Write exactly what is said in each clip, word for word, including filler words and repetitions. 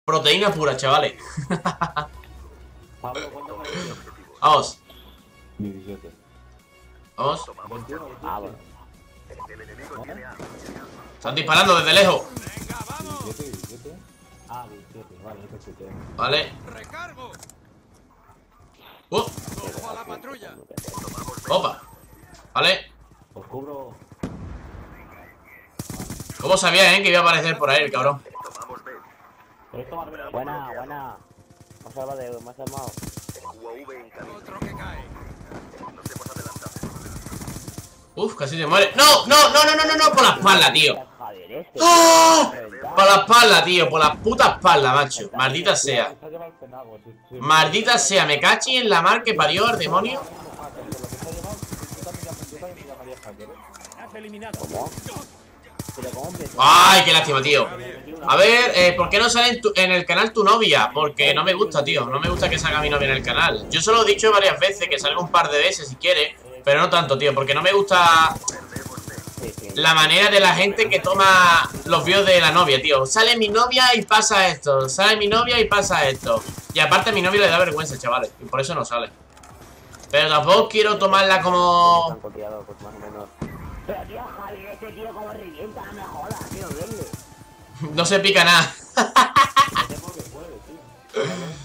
Proteína pura, chavales. Pablo, ¿cuánto me dio? Vamos. diecisiete. Vamos. Ah, bueno. Están disparando desde lejos. diecisiete, diecisiete. Ah, diecisiete, vale, yo te escuché. Vale. ¡Recargo! Uh, ¡Ojo a la patrulla! opa. Vale. Os cubro. ¿Cómo sabía, eh? Que iba a aparecer por ahí el cabrón. ¿Puedes tomar vela? Buena, buena. Más armado, más armado. Otro que cae. Uf, casi se muere. ¡No! ¡No! ¡No! ¡No! ¡No! ¡No! ¡No! Por la espalda, tío. Javier, este. ¡Oh! Por la espalda, tío. Por la puta espalda, macho. Maldita sea. Se ha llevado el penago, sí, sí. Maldita sea. Me cachi en la mar que parió al demonio. Ah, que lo que se ha llevado, yo también llamo- yo también me llamaría hacker, ¿eh? Has eliminado. ¿Cómo? Pero cómo empieza. Ay, qué lástima, tío. A ver, eh, ¿por qué no sale en, tu- en el canal tu novia? Porque no me gusta, tío. No me gusta que salga mi novia en el canal. Yo se lo he dicho varias veces, que salga un par de veces si quiere. Pero no tanto, tío, porque no me gusta Sí, sí. la manera de la gente que toma los vídeos de la novia, tío. Sale mi novia y pasa esto. Sale mi novia y pasa esto. Y aparte a mi novia le da vergüenza, chavales. Y por eso no sale. Pero tampoco quiero tomarla como... Están copiados, pues más o menos. Pero tío, Javier, este tío como revienta, no me jodas, tío, verle. No se pica nada. Tengo que puede, tío.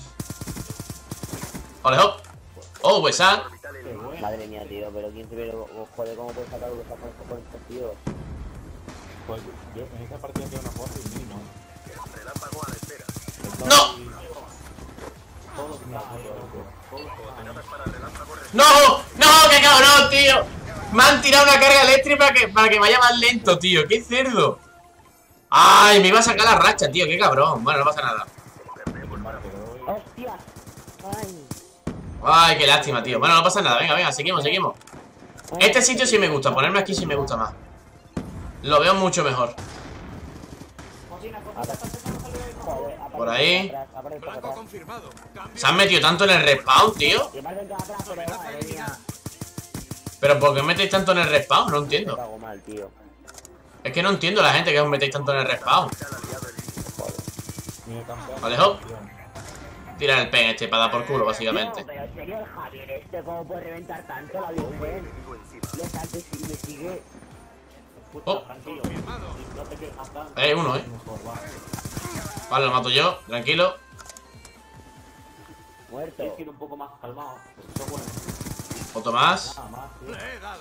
Olejo. Oh, pues ah. Qué bueno. Madre mía, tío, pero quién se ve, o- joder, cómo puedes sacar lo que está con estos- con estos tíos. Pues yo en esta partida tengo una foto y ni no. ¡No! Todos me la foto, todos ¡No! ¡No! ¡Qué cabrón, tío! Me han tirado una carga eléctrica para que, para que vaya más lento, tío. ¡Qué cerdo! ¡Ay! Me iba a sacar la racha, tío. ¡Qué cabrón! Bueno, no pasa nada. ¡Hostia! ¡Ay! ¡Ay, qué lástima, tío! Bueno, no pasa nada. Venga, venga, seguimos, seguimos. Este sitio sí me gusta. Ponerme aquí sí me gusta más. Lo veo mucho mejor. Joder, Por ahí. atrás, atrás, Blanco atrás. confirmado. Cambio. Se han metido tanto en el respawn, tío. Y más dentro de atrás, pero madre mía. Pero ¿por qué os metéis tanto en el respawn? No Me entiendo. cago mal, tío. Es que no entiendo la gente que os metéis tanto en el respawn. Mira, campeón. Alejo. Tira el pen este para dar por culo, básicamente. No, pero en serio, el Javier este, ¿cómo puede reventar tanto la Virgen? Le salte y me sigue. Oh, Confirmado. No te quedes matando. hay uno, eh. Mejor, va. Vale, lo mato yo, tranquilo. Muerto. Tienes que ir un poco más calmado. Eso es bueno. Otro más. Nada más, tío. Le he dado.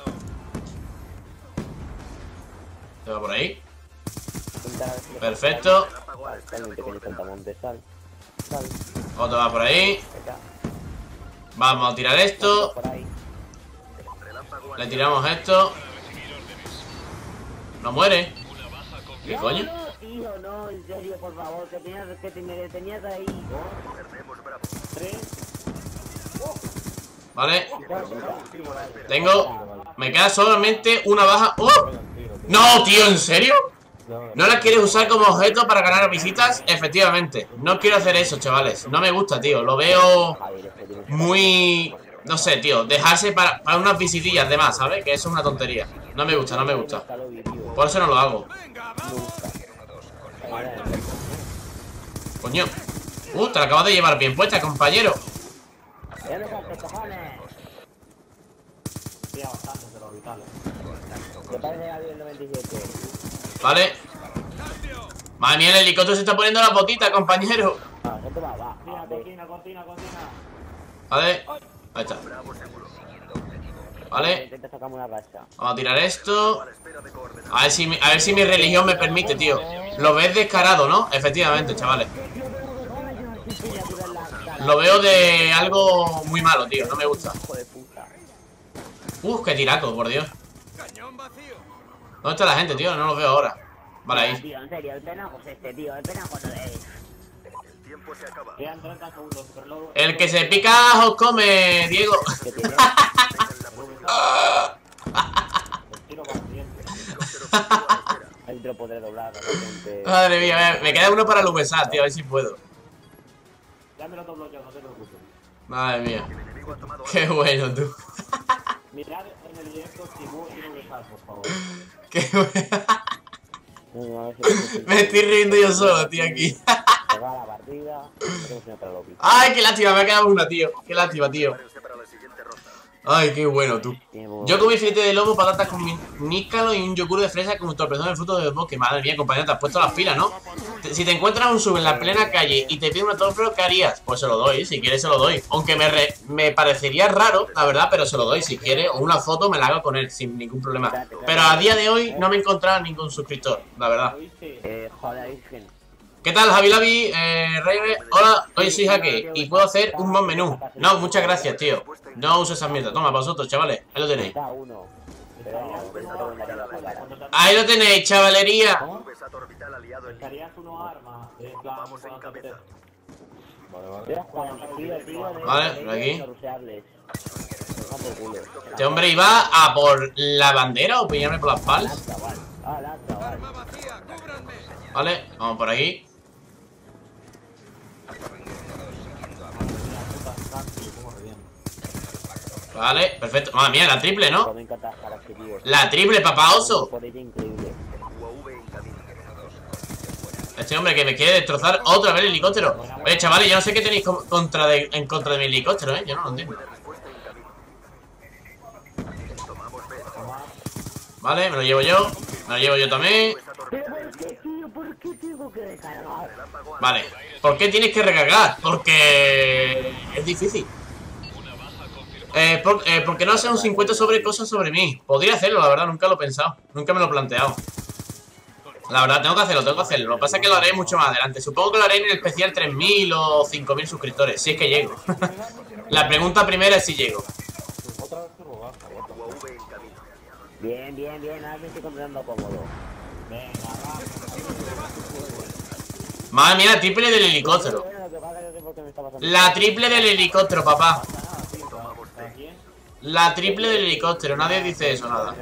Se va por ahí. Intentar a ver si le- Perfecto. Sal, un pequeño saltamonte, sal. Sal. Otro va por ahí. Venga. Vamos a tirar esto. Por ahí. Le tiramos esto. No muere. ¿Qué coño? No, tío, no, en serio, por favor, que tenías, que te, me tenías ahí. Tres. Vale. Tengo... Me queda solamente una baja. ¡Oh! No, tío, ¿en serio? ¿No la quieres usar como objeto para ganar visitas? Efectivamente. No quiero hacer eso, chavales. No me gusta, tío. Lo veo Javier, este tiene que- muy... No sé, tío. Dejarse para, para unas visitillas de más, ¿sabes? Que eso es una tontería. No me gusta, no me gusta. Está lo vivió. Por eso no lo hago. Venga, vamos. Coño. Uh, te la acabas de llevar bien puesta, compañero. Ya me saltes, cojones. Tira bastante de los vitales. ¿Qué parece Gabriel el noventa y siete? Vale. Madre mía, el helicóptero se está poniendo la botita, compañero. Ah, gente va, va. Mira, va, ve. cortina, cortina, cortina. Vale. Ahí está. Vale. Intenta sacarme una racha. Vamos a tirar esto. A ver si mi, a ver si mi religión me permite, tío. Lo ves descarado, ¿no? Efectivamente, chavales. Lo veo de algo muy malo, tío. No me gusta. Hijo de puta. Uf, qué tiraco, por Dios. Cañón vacío. ¿Dónde está la gente, tío? No los veo ahora. Vale, ahí. Tío, en serio, el penajo es este, tío. El penajo no es. Quedan treinta segundos, pero luego. El que se pica os come, Diego. Que tiene. El tiro va siguiente. Ahí te lo podré doblar, realmente. Madre mía, me, me queda uno para el V S A, tío. A ver si puedo. Ya me lo doblo yo, no te preocupes. Madre mía. Qué bueno, tú. Mirad en el directo si vos quiero dejar, por favor. Qué bueno. No, no, a ver si- Me estoy riendo yo solo, tío, aquí. Saca acaba la partida. Tenemos otra lobby. Ay, qué lástima, me ha quedado una, tío. Qué lástima, tío. Ay, qué bueno, tú. Yo comí filete de lobo, patatas con nícalo y un yogur de fresa con torpezón de fruto del bosque. Madre mía, compañero, te has puesto las pilas, ¿no? Si te encuentras un sub en la plena calle y te pide un autógrafo, ¿qué harías? Pues se lo doy, si quieres se lo doy. Aunque me, re me parecería raro, la verdad, pero se lo doy. Si quiere, o una foto me la hago con él, sin ningún problema. Pero a día de hoy no me he encontrado ningún suscriptor, la verdad. Eh, joder, virgen. ¿Qué tal, Javi Lavi? Eh, Reyes, hola, hoy soy Jaque y puedo hacer un buen menú. No, muchas gracias, tío. No uso esas mierdas. Toma, para vosotros, chavales. Ahí lo tenéis. Está uno. Pero no, pero no tengo nada para pagar. Ahí lo tenéis, chavalería. Estarías uno arma. En plan, vamos en cabeza. Vale, por aquí. Este hombre iba a por la bandera o pillarme por la espalda. Arma vacía, cúbranme. Vale, vamos por aquí. Vale, perfecto. Madre mía, la triple, ¿no? La triple, papá oso. Este hombre que me quiere destrozar otra vez el helicóptero. Oye, chavales, yo no sé qué tenéis contra de, en contra de mi helicóptero, ¿eh? Yo no lo entiendo. Vale, me lo llevo yo. Me lo llevo yo también. ¿Por qué tengo que recargar? Vale, ¿por qué tienes que recargar? Porque es difícil. Eh, por, eh, porque no hace un cincuenta sobre cosas sobre mí. Podría hacerlo, la verdad, nunca lo he pensado. Nunca me lo he planteado. La verdad, tengo que hacerlo, tengo que hacerlo. Lo que pasa es que lo haré mucho más adelante. Supongo que lo haré en el especial tres mil o cinco mil suscriptores, si es que llego. La pregunta primera es si llego. Bien, bien, bien, ahora me estoy encontrando cómodo. Madre mía, la triple del helicóptero. La triple del helicóptero, papá. La triple del helicóptero, nadie dice eso, nada.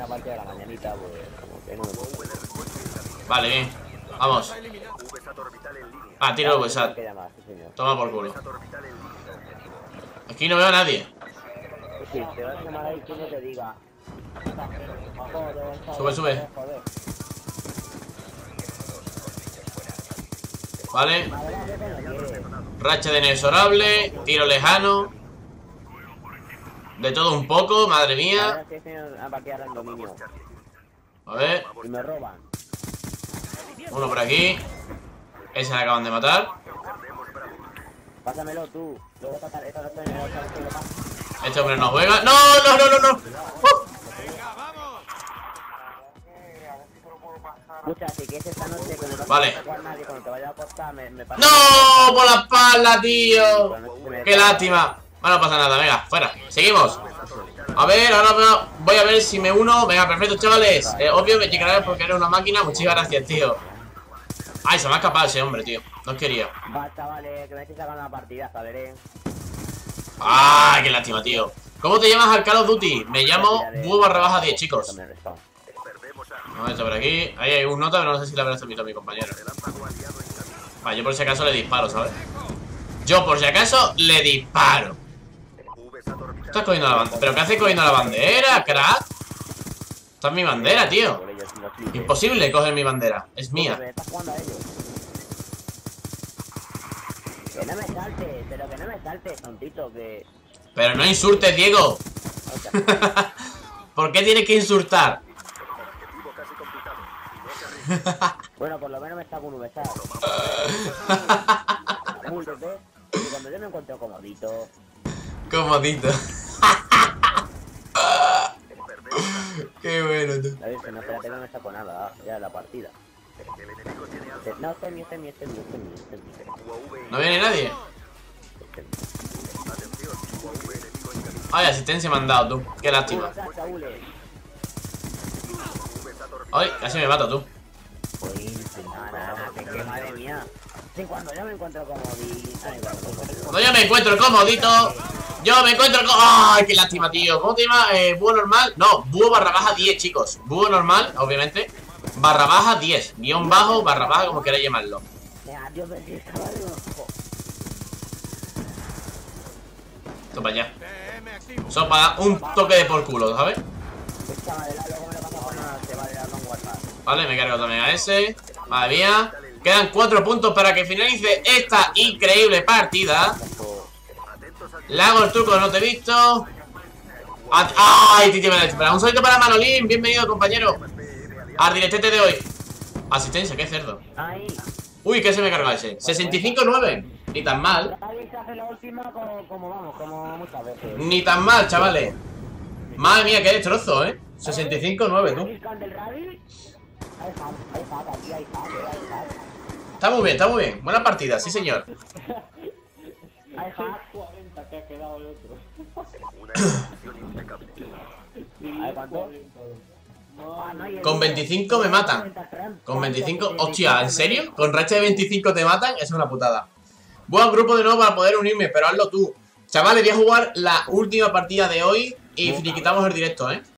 Vale, bien. Vamos. Ah, tiro el WhatsApp. Toma por culo. Aquí no veo a nadie. Sube, sube. Vale. Racha de inexorable. Tiro lejano. De todo un poco, madre mía. A ver. Uno por aquí. Ese le acaban de matar. Pásamelo tú. Este hombre no juega. ¡No, no, no, no, no! ¡Uh! Vale. ¡No! ¡Por la espalda, tío! ¡Qué lástima! Bueno, no pasa nada, venga, fuera. Seguimos. A ver, ahora voy a ver si me uno. Venga, perfecto, chavales. eh, Obvio que llegará porque eres una máquina. Muchísimas gracias, tío. Ay, se me ha escapado ese hombre, tío. No quería. Basta, vale, que me estoy sacando la partida, saberé. Ay, qué lástima, tío. ¿Cómo te llamas al Call of Duty? Me llamo Búho barra baja diez, chicos. Vamos a esto por aquí. Ahí hay un nota, pero no sé si le habrá visto a mi compañero. Vale, yo por si acaso le disparo, ¿sabes? Yo por si acaso le disparo. Estás cogiendo la bandera. ¿Pero qué haces cogiendo la bandera, crack? Esta es mi bandera, tío. Imposible coger mi bandera. Es mía. Que no me saltes, pero que no me saltes, tontito, que... Pero no insultes, Diego. ¿Por qué tienes que insultar? Bueno, por lo menos me está con un besado. Y cuando yo me encuentro comodito. Comodito. Qué bueno, tú. La viste, no, espérate, no me saco nada, ya la partida. No, este es mío, este es mío, este es mío, este es mío, este es mío. ¿No viene nadie? Ay, asistencia me han dado, tú. Qué lástima. Ay, casi me mata, tú. Madre mía. Sí, cuando yo me encuentro comodito. Cuando yo me encuentro comodito. Yo me encuentro con... ¡Ay, qué lástima, tío! ¿Cómo te llamas? Eh, ¿Búho normal? No, búho barra baja diez, chicos. Búho normal, obviamente. Barra baja diez. Guión bajo, barra baja, como queráis llamarlo. Esto para allá. Eso para un toque de por culo, ¿sabes? Vale, me cargo también a ese. Madre mía. Quedan cuatro puntos para que finalice esta increíble partida. Le hago el truco, no te he visto. ¡Ay, Titi me la espera! Un saludito para Manolín, bienvenido compañero al directete de hoy. Asistencia, qué cerdo. Uy, ¿qué se me carga ese? sesenta y cinco nueve. Ni tan mal. Ni tan mal, chavales. Madre mía, qué destrozo, ¿eh? sesenta y cinco nueve, tú. Está muy bien, está muy bien. Buena partida, sí señor. Con veinticinco me matan. Con veinticinco, hostia, ¿en serio? ¿Con racha de veinticinco te matan? Es una putada. Buen grupo de nuevo para poder unirme, pero hazlo tú. Chavales, voy a jugar la última partida de hoy y finiquitamos el directo, ¿eh?